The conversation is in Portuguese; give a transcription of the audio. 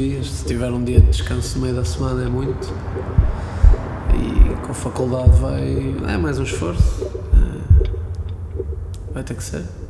dias. Se tiver um dia de descanso no meio da semana é muito. E com a faculdade é mais um esforço. Vai ter que ser.